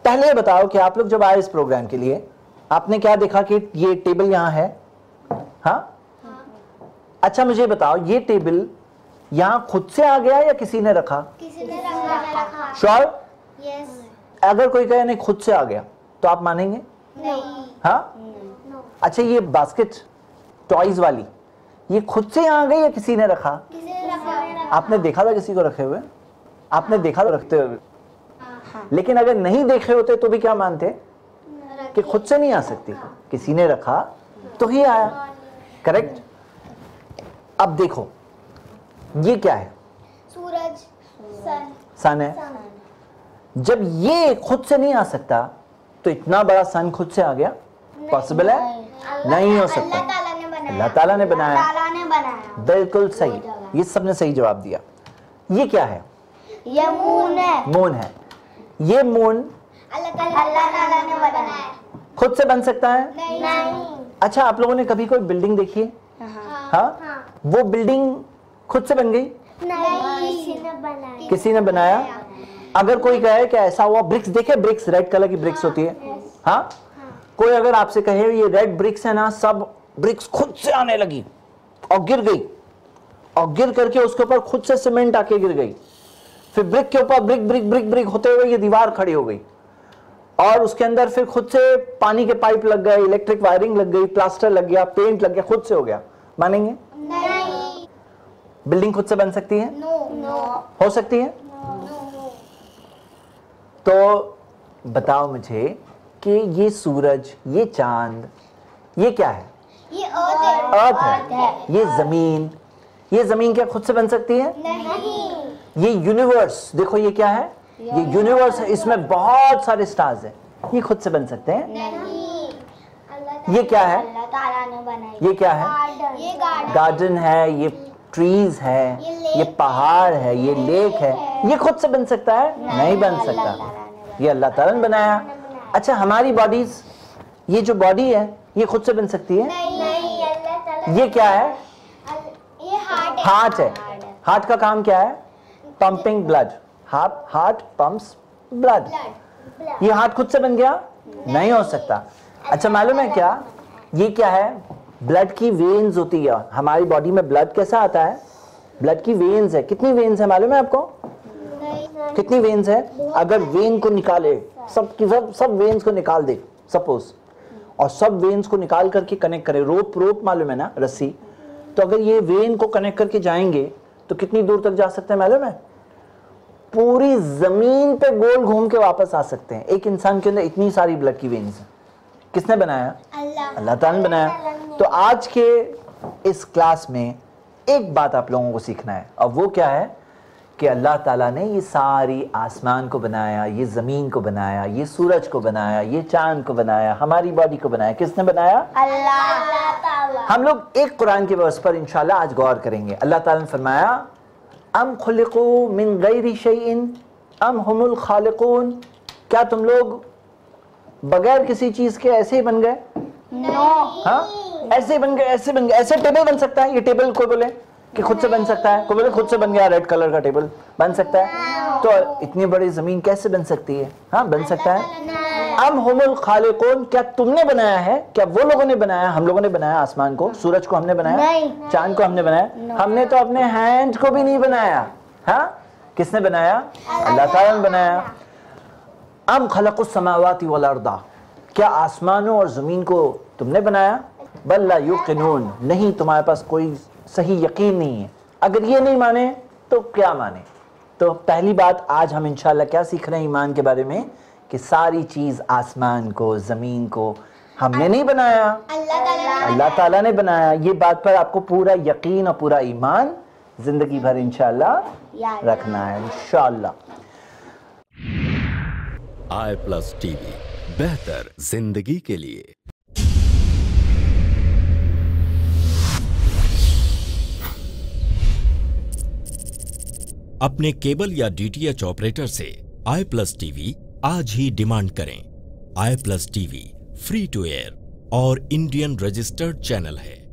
पहले ये बताओ कि आप लोग जब आए इस प्रोग्राम के लिए आपने क्या देखा कि ये टेबल यहां है? हाँ, अच्छा मुझे बताओ ये टेबल यहां खुद से आ गया या किसी ने रखा? किसी ने रखा। श्योर? यस। अगर कोई कहे नहीं खुद से आ गया तो आप मानेंगे? नहीं। हाँ? अच्छा ये बास्केट टॉयज वाली ये खुद से यहाँ आ गई या किसी ने रखा? किसी ने रखा। आपने देखा था किसी को रखे हुए? आपने देखा था रखते हुए? लेकिन अगर नहीं देखे होते तो भी क्या मानते कि खुद से नहीं आ सकती, किसी ने रखा तो ही आया। करेक्ट। अब देखो ये क्या है? सूरज, सन। सन है। जब ये खुद से नहीं आ सकता तो इतना बड़ा सन खुद से आ गया? पॉसिबल है? नहीं हो सकता। अल्लाह ताला ने बनाया। बिल्कुल सही, ये सबने सही जवाब दिया। ये क्या है? ये मून है। मून है। ये मून अल्लाह ताला ने बनाया। खुद से बन सकता है? नहीं। अच्छा आप लोगों ने कभी कोई बिल्डिंग देखी है? हाँ? वो बिल्डिंग खुद से बन गई? नहीं, किसी ने बनाया। अगर कोई कहे कि ऐसा हुआ, ब्रिक्स देखे? ब्रिक्स रेड कलर की ब्रिक्स होती है। हाँ? कोई अगर आपसे कहे ये रेड ब्रिक्स है ना, सब ब्रिक्स खुद से आने लगी और गिर गई और गिर करके उसके ऊपर खुद से सीमेंट आके गिर गई, फिर ब्रिक के ऊपर ब्रिक ब्रिक ब्रिक ब्रिक होते हुए ये दीवार खड़ी हो गई और उसके अंदर फिर खुद से पानी के पाइप लग गए, इलेक्ट्रिक वायरिंग लग गई, प्लास्टर लग गया, पेंट लग गया, खुद से हो गया, मानेंगे? नहीं। बिल्डिंग खुद से बन सकती है? नो। हो सकती है? तो बताओ मुझे कि ये सूरज, ये चांद, ये क्या है? ये अर्थ है। ये जमीन क्या खुद से बन सकती है? नहीं। ये यूनिवर्स देखो, ये क्या है? ये यूनिवर्स है, इसमें बहुत सारे स्टार्स हैं, ये खुद से बन सकते हैं? नहीं। ये क्या है? अल्लाह ताला ने बनाई। ये क्या है? ये गार्डन है, ये ट्रीज है, ये पहाड़ है, ये लेक है, ये खुद से बन सकता है? नहीं बन सकता, ये अल्लाह ताला ने बनाया। अच्छा हमारी बॉडीज, ये जो बॉडी है ये खुद से बन सकती है? नहीं, अल्लाह ताला। ये क्या है? ये हार्ट है। हार्ट का काम क्या है? Pumping blood. Heart pumps blood. ये हार्ट खुद से बन गया? नहीं हो सकता। अच्छा मालूम है क्या, ये क्या है? ब्लड की वेन्स होती है हमारी बॉडी में। ब्लड कैसा आता है? ब्लड की वेन्स है। कितनी वेन्स है मालूम है आपको? कितनी वेन्स है? अगर वेन को निकाले, सब वेन्स को निकाल दे सपोज, और सब वेन्स को निकाल करके कनेक्ट करे, रोप मालूम है ना, रस्सी, तो अगर ये वेन को कनेक्ट करके जाएंगे तो कितनी दूर तक जा सकते हैं मालूम है? पूरी जमीन पे गोल घूम के वापस आ सकते हैं। एक इंसान के अंदर इतनी सारी ब्लड की वेन्स हैं। किसने बनाया? अल्लाह ताला ने बनाया। तो आज के इस क्लास में एक बात आप लोगों को सीखना है, और वो क्या है कि अल्लाह ताला ने ये सारी आसमान को बनाया, ये ज़मीन को बनाया, ये सूरज को बनाया, ये चांद को बनाया, हमारी बॉडी को बनाया। किसने बनाया? अल्लाह ताला। हम लोग एक कुरान के वर्स पर इंशाल्लाह आज गौर करेंगे। अल्लाह ताला ने फरमाया, अम खुलिकू मिन गैरि शैइन अम हुमुल खालिकून, क्या तुम लोग बगैर किसी चीज के ऐसे ही बन गए? नो। हाँ, ऐसे बन गए, ऐसे बन गए। ऐसे टेबल बन सकता है? ये टेबल कोई बोले कि खुद से बन सकता है, कोई बोले खुद से बन गया, रेड कलर का टेबल बन सकता है, तो इतनी बड़ी जमीन कैसे बन सकती है? हाँ बन सकता है। अम हुमुल खालिकून, क्या तुमने बनाया है? क्या वो लोगों ने बनाया? हम लोगों ने बनाया आसमान को, सूरज को हमने बनाया, चांद को हमने बनाया? हमने तो अपने हैंड को भी नहीं बनाया। हाँ, किसने बनाया? अल्लाह ताला ने बनाया। अम खलक़ुस समावाति वल अर्दा, क्या आसमानों और जमीन को तुमने बनाया? बल ला युक़िनून, नहीं तुम्हारे पास कोई सही यकीन नहीं है। अगर ये नहीं माने तो क्या माने? तो पहली बात आज हम इंशाल्लाह क्या सीख रहे हैं ईमान के बारे में, कि सारी चीज आसमान को, जमीन को हमने नहीं बनाया, अल्लाह ताला ने बनाया। ये बात पर आपको पूरा यकीन और पूरा ईमान जिंदगी भर इंशाल्लाह रखना है इंशाल्लाह। i+ टीवी, बेहतर जिंदगी के लिए। अपने केबल या DTH ऑपरेटर से i+ टीवी आज ही डिमांड करें। i+ TV free to air और इंडियन रजिस्टर्ड चैनल है।